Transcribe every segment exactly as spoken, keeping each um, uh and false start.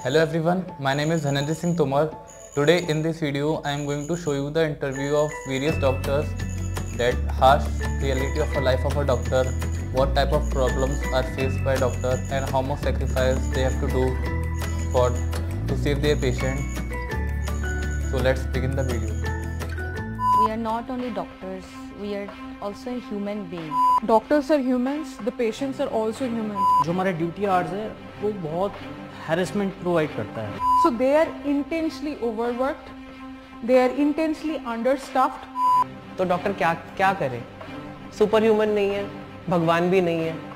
Hello everyone, my name is Dhananjay Singh Tomar. Today in this video I am going to show you the interview of various doctors, that harsh reality of a life of a doctor, what type of problems are faced by doctor and how much sacrifice they have to do for to save their patient. So let's begin the video. We are not only doctors, we are also a human being. Doctors are humans, the patients are also humans. जो हमारे duty hours है वो बहुत harassment provide करता है. So they are intensely overworked, they are intensely understaffed. तो doctor क्या क्या करे? सुपर ह्यूमन नहीं है, भगवान भी नहीं है.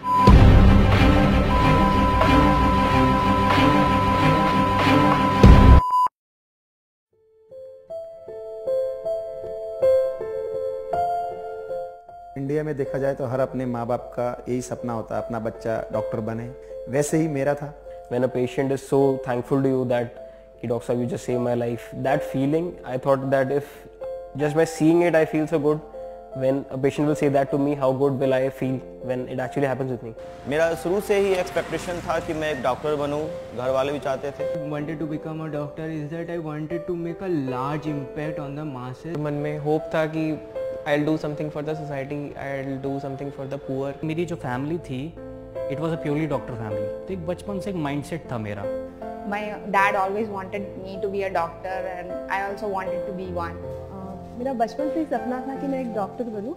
इंडिया में देखा जाए तो हर अपने माँ बाप का यही सपना होता है, अपना बच्चा डॉक्टर बने. वैसे ही मेरा था. When a patient is so thankful to you that, Doctor Sahab, you just saved my life. That feeling, I thought that if just by seeing it I feel so good. When a patient will say that to me, how good will I feel when it actually happens with me? मेरा शुरू से ही expectation था कि मैं एक doctor बनूं. घर वाले भी चाहते थे. Wanted to become a doctor is that I wanted to make a large impact on the masses. मन में होप था कि I'll do something for the society, I'll do something for the poor. मेरी जो फैमिली थी, it was a purely doctor family. तो एक बचपन से एक mindset था मेरा. My dad always wanted me to be a doctor and I also wanted to be one. uh, मेरा बचपन से ही सपना था कि मैं एक डॉक्टर बनूं.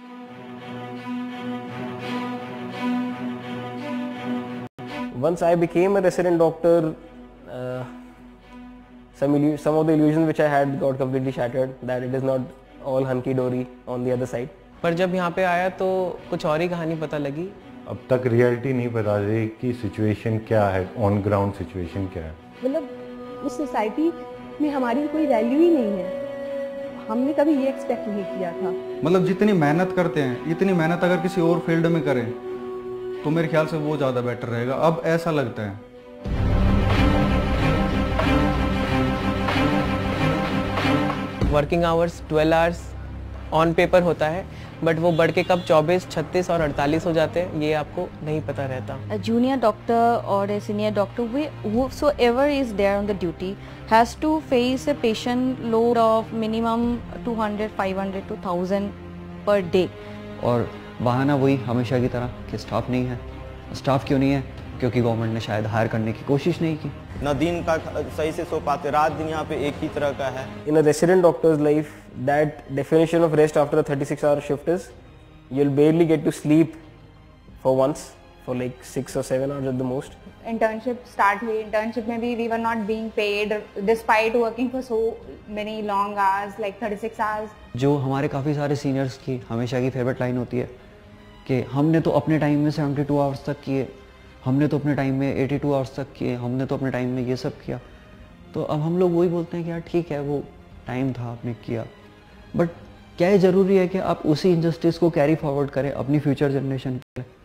Once I became a resident doctor, uh, some illu- some of the illusions which I had got completely shattered. That it is not all hunky dory on the other side. पर जब यहाँ पे आया तो कुछ और ही कहानी पता लगी. अब तक रियलिटी नहीं पता रही कि सिचुएशन क्या है, ऑन ग्राउंड सिचुएशन क्या है. मतलब उस सोसाइटी में हमारी कोई वैल्यू ही नहीं है. हमने कभी ये एक्सपेक्ट नहीं किया था. मतलब जितनी मेहनत करते हैं, इतनी मेहनत अगर किसी और फील्ड में करें तो मेरे ख्याल से वो ज़्यादा बेटर रहेगा. अब ऐसा लगता है. Working hours twelve hours on paper होता है, बट वो बढ़ के कब चौबीस, छत्तीस और अड़तालीस हो जाते हैं ये आपको नहीं पता रहता. A junior doctor or a senior doctor, whosoever is there on the duty, has to face a patient load of minimum two hundred, five hundred to one thousand per day. और बहाना वही हमेशा की तरह कि स्टाफ नहीं है. Staff क्यों नहीं है? क्योंकि गवर्नमेंट ने शायद हायर करने की कोशिश नहीं की. न दिन का सही से सो पाते, रात दिन यहाँ पे एक ही तरह का है. In a resident doctor's life, that definition of rest after a thirty-six hour shift is you'll barely get to sleep for once, for like six or seven hours at the most. Internship start हुई. Internship में भी we were not being paid despite working for so many long hours, like thirty-six hours. जो हमारे काफ़ी सारे seniors की हमेशा की फेवरेट लाइन होती है कि हमने तो अपने टाइम में सेवेंटी टू आवर्स तक किए, हमने तो अपने टाइम में एटी टू आवर्स तक किए, हमने तो अपने टाइम में ये सब किया. तो अब हम लोग वही बोलते हैं कि यार ठीक है, वो टाइम था, आपने किया, बट क्या ये ज़रूरी है कि आप उसी इनजस्टिस को कैरी फॉरवर्ड करें अपनी फ्यूचर जनरेशन के लिए?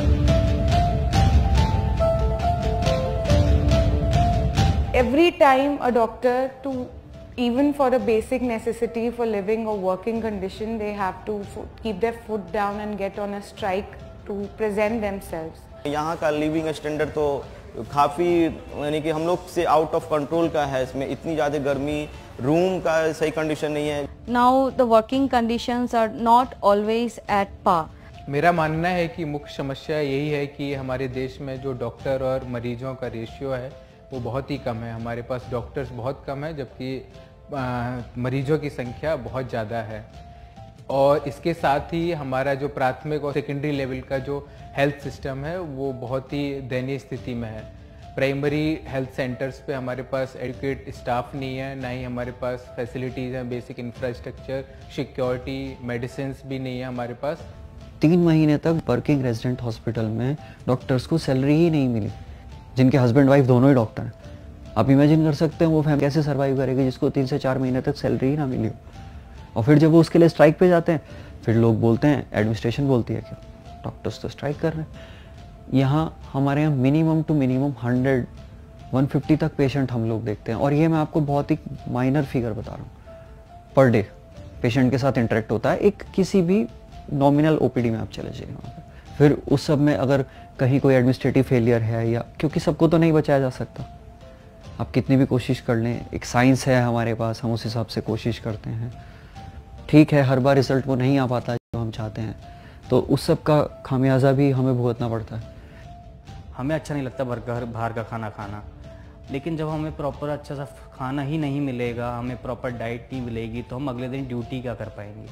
Every time a doctor, to even for a basic necessity for living or working condition, they have to keep their foot down and get on a strike to present themselves. यहाँ का living standard तो काफ़ी यानी कि हम लोग से out of control का है. इसमें इतनी ज़्यादा गर्मी, रूम का सही कंडीशन नहीं है. Now the working conditions are not always at par. मेरा मानना है कि मुख्य समस्या यही है कि हमारे देश में जो डॉक्टर और मरीजों का रेशियो है वो बहुत ही कम है. हमारे पास डॉक्टर्स बहुत कम है, जबकि मरीजों की संख्या बहुत ज़्यादा है. और इसके साथ ही हमारा जो प्राथमिक और सेकेंडरी लेवल का जो हेल्थ सिस्टम है वो बहुत ही दयनीय स्थिति में है. प्राइमरी हेल्थ सेंटर्स पे हमारे पास एडुकेट स्टाफ नहीं है, ना ही हमारे पास फैसिलिटीज़ हैं, बेसिक इंफ्रास्ट्रक्चर, सिक्योरिटी, मेडिसिन भी नहीं है हमारे पास. तीन महीने तक वर्किंग रेजिडेंट हॉस्पिटल में डॉक्टर्स को सैलरी ही नहीं मिली, जिनके हस्बैंड वाइफ दोनों ही डॉक्टर हैं. आप इमेजिन कर सकते हैं वो फैमिली कैसे सर्वाइव करेगी जिसको तीन से चार महीने तक सैलरी ही ना मिली हो. और फिर जब वो उसके लिए स्ट्राइक पे जाते हैं, फिर लोग बोलते हैं, एडमिनिस्ट्रेशन बोलती है कि डॉक्टर्स तो स्ट्राइक कर रहे हैं. यहाँ हमारे यहाँ minimum to minimum hundred one fifty तक पेशेंट हम लोग देखते हैं. और ये मैं आपको बहुत ही माइनर फिगर बता रहा हूँ. पर डे पेशेंट के साथ इंटरेक्ट होता है एक किसी भी नॉमिनल ओपीडी में आप चले जाइए वहाँ पर. फिर उस सब में अगर कहीं कोई एडमिनिस्ट्रेटिव फेलियर है या क्योंकि सबको तो नहीं बचाया जा सकता, आप कितनी भी कोशिश कर लें, एक साइंस है हमारे पास, हम उस हिसाब से कोशिश करते हैं। ठीक है, हर बार रिज़ल्ट वो नहीं आ पाता जो हम चाहते हैं, तो उस सब का खामियाजा भी हमें भुगतना पड़ता है। हमें अच्छा नहीं लगता बर्गर बाहर का खाना खाना, लेकिन जब हमें प्रॉपर अच्छा सा खाना ही नहीं मिलेगा, हमें प्रॉपर डाइट नहीं मिलेगी, तो हम अगले दिन ड्यूटी क्या कर पाएंगे।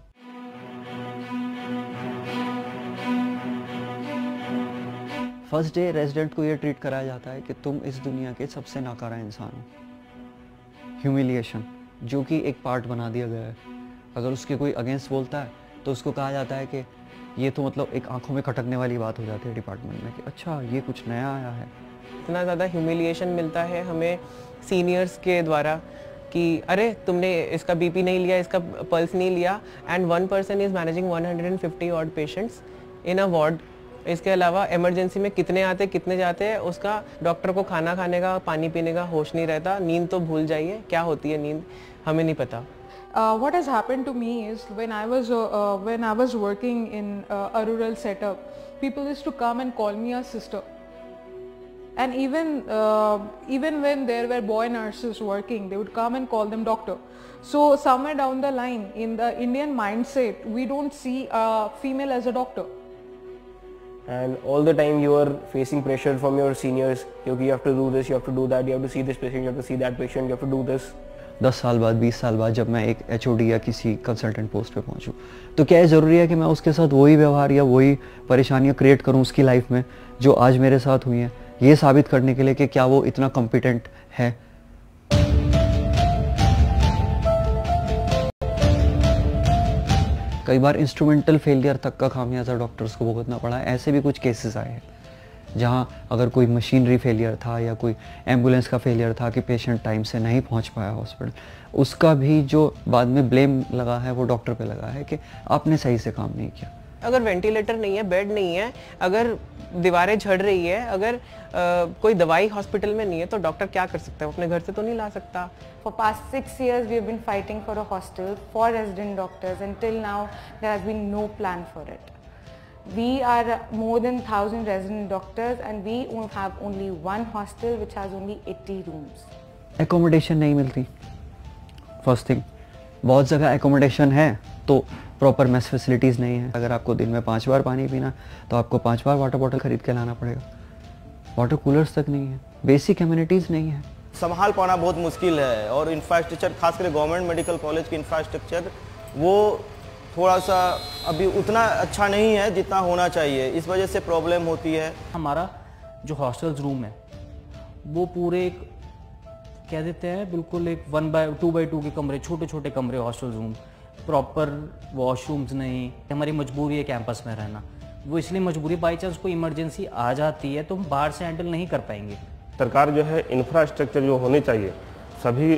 फर्स्ट डे रेजिडेंट को ये ट्रीट कराया जाता है कि तुम इस दुनिया के सबसे नाकारा इंसान हो। ह्यूमिलिएशन, जो कि एक पार्ट बना दिया गया है। अगर उसके कोई अगेंस्ट बोलता है तो उसको कहा जाता है कि ये तो मतलब एक आंखों में खटकने वाली बात हो जाती है डिपार्टमेंट में कि अच्छा ये कुछ नया आया है। इतना ज़्यादा ह्यूमिलिएशन मिलता है हमें सीनियर्स के द्वारा कि अरे तुमने इसका बीपी नहीं लिया, इसका पल्स नहीं लिया, and one person is managing one hundred fifty odd patients in a ward. इसके अलावा इमरजेंसी में कितने आते कितने जाते हैं, उसका डॉक्टर को खाना खाने का, पानी पीने का होश नहीं रहता। नींद तो भूल जाइए, क्या होती है नींद हमें नहीं पता। Uh, what has happened to me is when I was uh, uh, when I was working in uh, a rural setup, people used to come and call me a sister. And even uh, even when there were boy nurses working, they would come and call them doctor. So somewhere down the line, in the Indian mindset, we don't see a female as a doctor. And all the time you are facing pressure from your seniors. You have to do this, you have to do that, you have to see this patient, you have to see that patient, you have to do this. दस साल बाद, बीस साल बाद जब मैं एक H O D या किसी कंसल्टेंट पोस्ट पे पहुंचूं, तो क्या ज़रूरी है कि मैं उसके साथ वही व्यवहार या वही परेशानियां क्रिएट करूं उसकी लाइफ में जो आज मेरे साथ हुई हैं, ये साबित करने के लिए कि क्या वो इतना कॉम्पिटेंट है। कई बार इंस्ट्रूमेंटल फेलियर तक का खामियाजा डॉक्टर्स को भुगतना पड़ा है। ऐसे भी कुछ केसेस आए हैं जहां अगर कोई मशीनरी फेलियर था या कोई एम्बुलेंस का फेलियर था कि पेशेंट टाइम से नहीं पहुंच पाया हॉस्पिटल, उसका भी जो बाद में ब्लेम लगा है वो डॉक्टर पे लगा है कि आपने सही से काम नहीं किया। अगर वेंटिलेटर नहीं है, बेड नहीं है, अगर दीवारें झड़ रही है, अगर आ, कोई दवाई हॉस्पिटल में नहीं है, तो डॉक्टर क्या कर सकता है? अपने घर से तो नहीं ला सकता। For past six years we have been fighting for a hostel for resident doctors, and till now there has been no plan for it. We are more than one thousand resident doctors and we have only one hostel which has only eighty rooms. Accommodation नहीं मिलती, first thing. बहुत जगह accommodation है तो proper mess facilities नहीं है। अगर आपको दिन में पाँच बार पानी पीना तो आपको पाँच बार वाटर बॉटल खरीद के लाना पड़ेगा। वाटर कूलर्स तक नहीं है, बेसिक एम्यूनिटीज़ नहीं है। संभाल पाना बहुत मुश्किल है, और इंफ्रास्ट्रक्चर, खासकर गवर्नमेंट मेडिकल कॉलेज की इंफ्रास्ट्रक्चर वो थोड़ा सा अभी उतना अच्छा नहीं है जितना होना चाहिए। इस वजह से प्रॉब्लम होती है। हमारा जो हॉस्टल्स रूम है वो पूरे एक कह देते हैं बिल्कुल एक one by two by two के कमरे, छोटे छोटे कमरे हॉस्टल रूम, प्रॉपर वॉशरूम्स नहीं। हमारी मजबूरी है कैंपस में रहना, वो इसलिए मजबूरी, बाई चांस कोई इमरजेंसी आ जाती है तो हम बाहर से हैंडल नहीं कर पाएंगे। सरकार जो है इंफ्रास्ट्रक्चर जो होने चाहिए सभी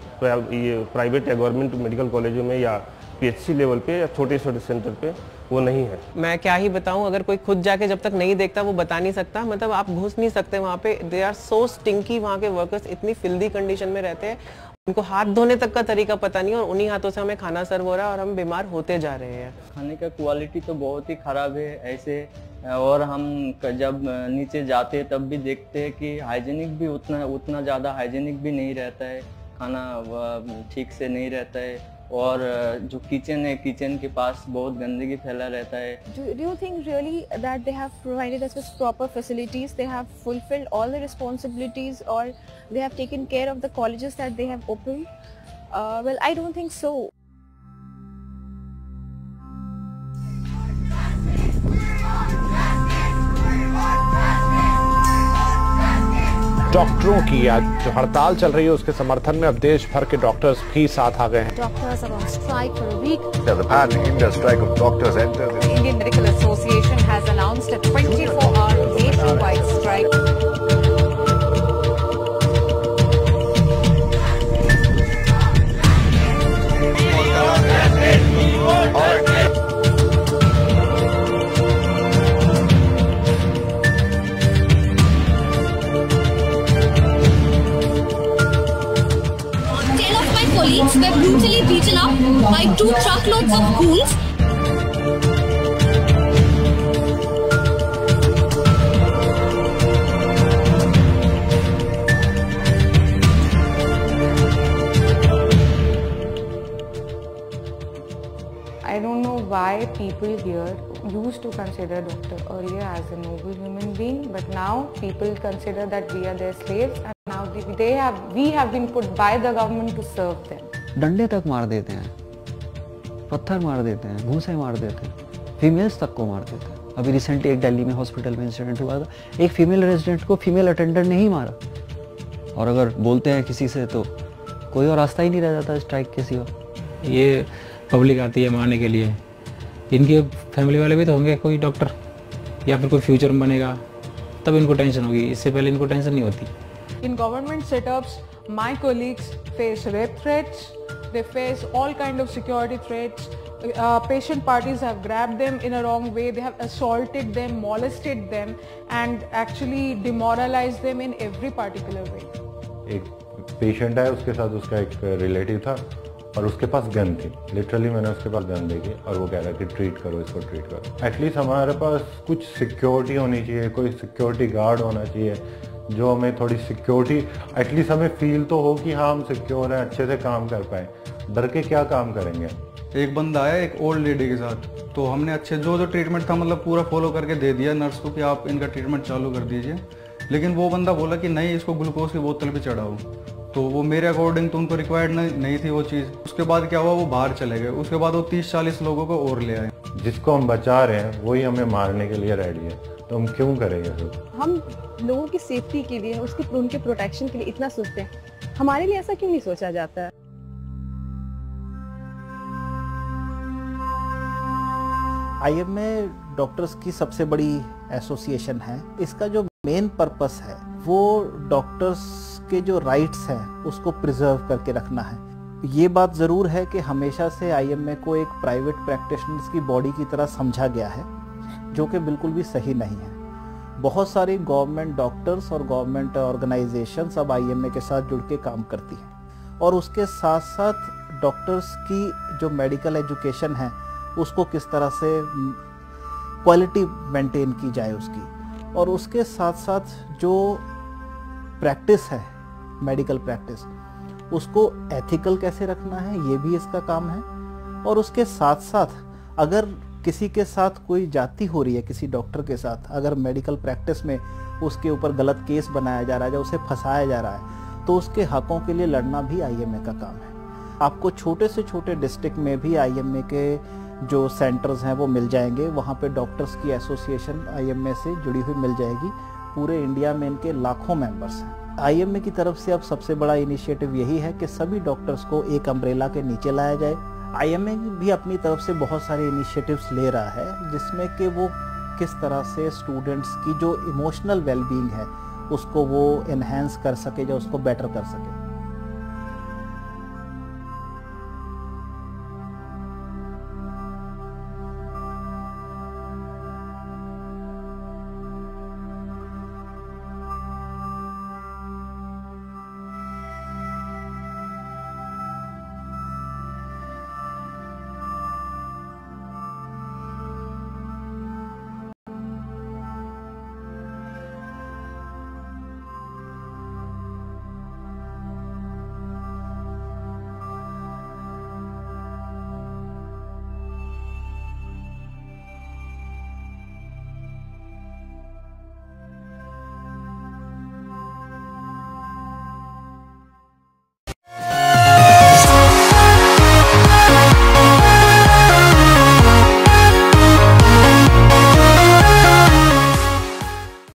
ये प्राइवेट या गवर्नमेंट मेडिकल कॉलेजों में या पीएचसी लेवल पे या छोटे छोटे सेंटर पे वो नहीं है। मैं क्या ही बताऊं, अगर कोई खुद जाके जब तक नहीं देखता वो बता नहीं सकता। मतलब आप घुस नहीं सकते वहाँ पे। दे आर सो स्टिंकी, वहाँ के वर्कर्स इतनी फिल्दी कंडीशन में रहते हैं, उनको हाथ धोने तक का तरीका पता नहीं, और उन्हीं हाथों से हमें खाना सर्व हो रहा है और हम बीमार होते जा रहे हैं। खाने का क्वालिटी तो बहुत ही ख़राब है ऐसे, और हम जब नीचे जाते हैं तब भी देखते हैं कि हाइजीनिक भी उतना उतना ज़्यादा हाइजीनिक भी नहीं रहता है, खाना ठीक से नहीं रहता है, और जो किचन है किचन के पास बहुत गंदगी फैला रहता है। Do, do you think really that they have provided us with proper facilities? They have fulfilled all the responsibilities, or they have taken care of the colleges that they have opened? Uh, well, I don't think so. डॉक्टरों की आज जो हड़ताल चल रही है उसके समर्थन में अब देश भर के डॉक्टर्स भी साथ आ गए हैं। Doctors are on strike for a week. The pan-India strike of doctors entered. The Indian Medical Association has announced a twenty-four hour nationwide strike. Colleagues were brutally beaten up by two truckloads of goons. why people here used to consider doctor earlier as a noble human being, but now people consider that we are their slaves, and now they, they have we have been put by the government to serve them. डंडे तक मार देते हैं, पत्थर मार देते हैं, घूंसे मार देते हैं, फीमेल्स तक को मार देते हैं। अभी रिसेंटली एक दिल्ली में हॉस्पिटल में इंसिडेंट हुआ था, एक फीमेल रेजिडेंट को फीमेल अटेंडेंट ने ही मारा, और अगर बोलते हैं किसी से तो कोई और रास्ता ही नहीं रह जाता स्ट्राइक के सिवा। ये पब्लिक आती है मारने के लिए, इनके फैमिली वाले भी तो होंगे कोई डॉक्टर या फिर कोई फ्यूचर में बनेगा, तब इनको टेंशन होगी, इससे पहले इनको टेंशन नहीं होती। In government setups, my colleagues face rape threats, they face all kind of security threats. Uh, patient parties have grabbed them in a wrong way, they have assaulted them, molested them, and actually demoralized them in every particular way. एक patient है, उसके साथ उसका एक relative था और उसके पास gun थी। लिटरली मैंने उसके पास गन देखी और वो कह रहा कि ट्रीट करो इसको, ट्रीट करो। एटलीस्ट हमारे पास कुछ सिक्योरिटी होनी चाहिए, कोई सिक्योरिटी गार्ड होना चाहिए जो हमें थोड़ी सिक्योरिटी, एटलीस्ट हमें फील तो हो कि हाँ हम सिक्योर हैं, अच्छे से काम कर पाए। डर के क्या काम करेंगे। एक बंदा आया एक ओल्ड लेडी के साथ, तो हमने अच्छे जो जो ट्रीटमेंट था मतलब पूरा फॉलो करके दे दिया नर्स को कि आप इनका ट्रीटमेंट चालू कर दीजिए, लेकिन वो बंदा बोला कि नहीं इसको ग्लूकोज की बोतल भी चढ़ाओ, तो वो मेरे अकॉर्डिंग तो उनको रिक्वायर्ड नहीं, नहीं थी वो चीज़। उसके बाद क्या हुआ, वो बाहर चले गए, उसके बाद वो तीस चालीस लोगों को और ले आए। जिसको हम बचा रहे हैं वही हमें मारने के लिए रेडी है, तो हम क्यों करेंगे फिर? हम लोगों की सेफ्टी के लिए, उसके उनके प्रोटेक्शन के लिए इतना सोचते हैं, हमारे लिए ऐसा क्यों नहीं सोचा जाता है? आई एम ए डॉक्टर्स की सबसे बड़ी एसोसिएशन है। इसका जो मेन पर्पस है वो डॉक्टर्स के जो राइट्स हैं उसको प्रिजर्व करके रखना है। ये बात ज़रूर है कि हमेशा से आई एम ए को एक प्राइवेट प्रैक्टिशनर्स की बॉडी की तरह समझा गया है, जो कि बिल्कुल भी सही नहीं है। बहुत सारी गवर्नमेंट डॉक्टर्स और गवर्नमेंट ऑर्गेनाइजेशंस अब आई एम ए के साथ जुड़ के काम करती हैं, और उसके साथ साथ डॉक्टर्स की जो मेडिकल एजुकेशन है उसको किस तरह से क्वालिटी मेंटेन की जाए उसकी, और उसके साथ साथ जो प्रैक्टिस है मेडिकल प्रैक्टिस उसको एथिकल कैसे रखना है, ये भी इसका काम है। और उसके साथ साथ अगर किसी के साथ कोई जाति हो रही है, किसी डॉक्टर के साथ अगर मेडिकल प्रैक्टिस में उसके ऊपर गलत केस बनाया जा रहा है या उसे फंसाया जा रहा है, तो उसके हकों के लिए लड़ना भी आई एम ए का काम है। आपको छोटे से छोटे डिस्ट्रिक्ट में भी आई एम ए के जो सेंटर्स हैं वो मिल जाएंगे, वहाँ पे डॉक्टर्स की एसोसिएशन आई एम ए से जुड़ी हुई मिल जाएगी। पूरे इंडिया में इनके लाखों मेंबर्स हैं। आई एम ए की तरफ से अब सबसे बड़ा इनिशिएटिव यही है कि सभी डॉक्टर्स को एक अम्ब्रेला के नीचे लाया जाए। आई एम ए भी अपनी तरफ से बहुत सारे इनिशिएटिव्स ले रहा है, जिसमें कि वो किस तरह से स्टूडेंट्स की जो इमोशनल वेलबींग है उसको वो इन्हेंस कर सके या उसको बेटर कर सके।